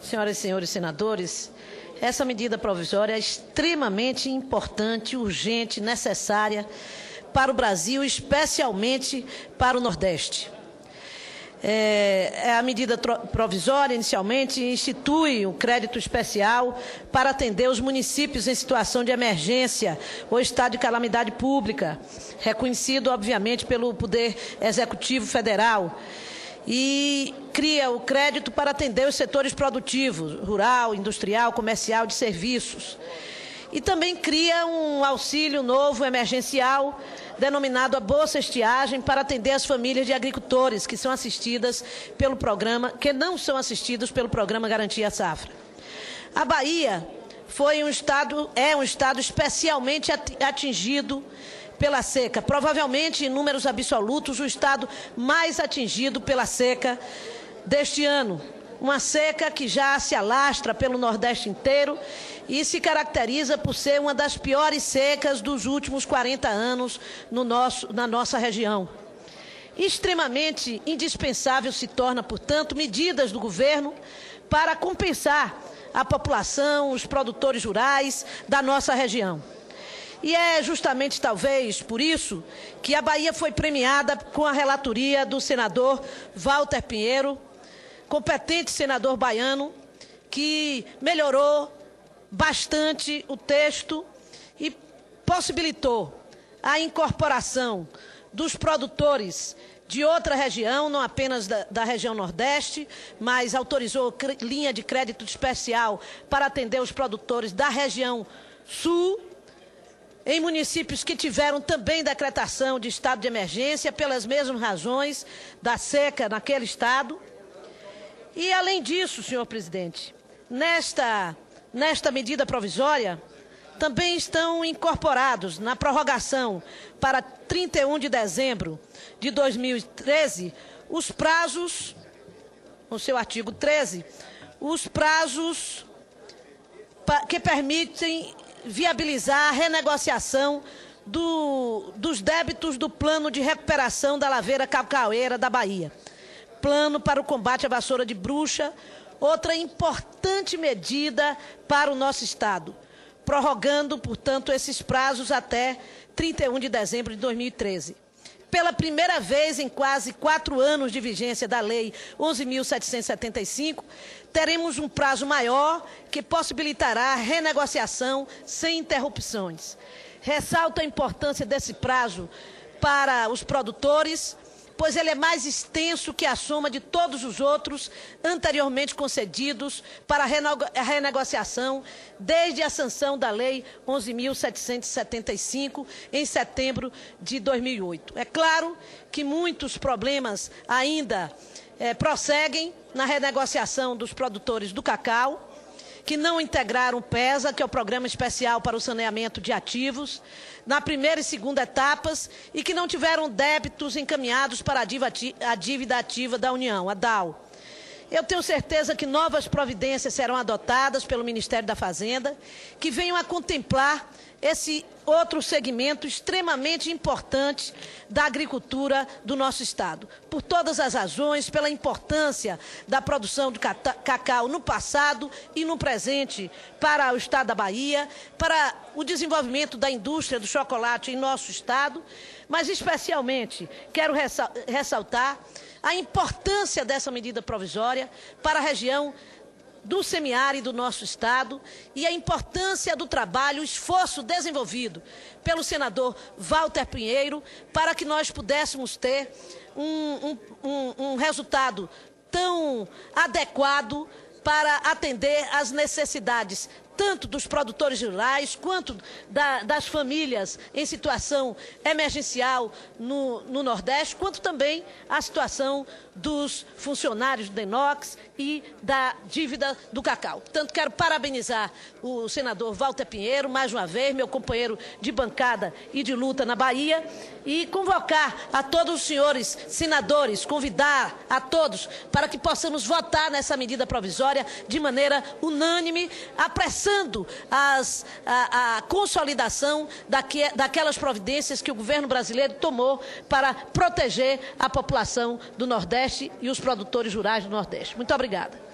senhoras e senhores senadores, essa medida provisória é extremamente importante, urgente, necessária para o Brasil, especialmente para o Nordeste. A medida provisória, inicialmente, institui o crédito especial para atender os municípios em situação de emergência ou estado de calamidade pública, reconhecido, obviamente, pelo Poder Executivo Federal, e cria o crédito para atender os setores produtivos, rural, industrial, comercial, de serviços. E também cria um auxílio novo emergencial, denominado a Bolsa Estiagem, para atender as famílias de agricultores que são assistidas pelo programa, que não são assistidos pelo programa Garantia Safra. A Bahia é um estado especialmente atingido pela seca, provavelmente em números absolutos o estado mais atingido pela seca deste ano. Uma seca que já se alastra pelo Nordeste inteiro e se caracteriza por ser uma das piores secas dos últimos 40 anos na nossa região. Extremamente indispensável se torna, portanto, medidas do governo para compensar a população, os produtores rurais da nossa região. E é justamente, talvez, por isso que a Bahia foi premiada com a relatoria do senador Walter Pinheiro, competente senador baiano, que melhorou bastante o texto e possibilitou a incorporação dos produtores de outra região, não apenas da região Nordeste, mas autorizou linha de crédito especial para atender os produtores da região Sul, em municípios que tiveram também decretação de estado de emergência, pelas mesmas razões da seca naquele estado. E, além disso, senhor presidente, nesta medida provisória, também estão incorporados na prorrogação para 31 de dezembro de 2013, os prazos, no seu artigo 13, os prazos que permitem viabilizar a renegociação dos débitos do Plano de Recuperação da Laveira Cacaueira da Bahia. Plano para o combate à vassoura de bruxa, outra importante medida para o nosso estado, prorrogando, portanto, esses prazos até 31 de dezembro de 2013. Pela primeira vez em quase 4 anos de vigência da Lei 11.775, teremos um prazo maior que possibilitará a renegociação sem interrupções. Ressalto a importância desse prazo para os produtores, pois ele é mais extenso que a soma de todos os outros anteriormente concedidos para a renegociação desde a sanção da Lei 11.775 em setembro de 2008. É claro que muitos problemas ainda prosseguem na renegociação dos produtores do cacau, que não integraram o PESA, que é o Programa Especial para o Saneamento de Ativos, na primeira e segunda etapas, e que não tiveram débitos encaminhados para a dívida ativa da União, a DAO. Eu tenho certeza que novas providências serão adotadas pelo Ministério da Fazenda, que venham a contemplar esse outro segmento extremamente importante da agricultura do nosso estado. Por todas as razões, pela importância da produção de cacau no passado e no presente para o estado da Bahia, para o desenvolvimento da indústria do chocolate em nosso estado, mas especialmente quero ressaltar a importância dessa medida provisória para a região do semiárido do nosso estado e a importância do trabalho, o esforço desenvolvido pelo senador Walter Pinheiro para que nós pudéssemos ter um resultado tão adequado para atender às necessidades tanto dos produtores rurais quanto das famílias em situação emergencial no Nordeste, quanto também a situação dos funcionários do Inox e da dívida do cacau. Portanto, quero parabenizar o senador Walter Pinheiro, mais uma vez, meu companheiro de bancada e de luta na Bahia, e convocar a todos os senhores senadores, convidar a todos para que possamos votar nessa medida provisória de maneira unânime, apressando a consolidação daquelas providências que o governo brasileiro tomou para proteger a população do Nordeste e os produtores rurais do Nordeste. Muito obrigada.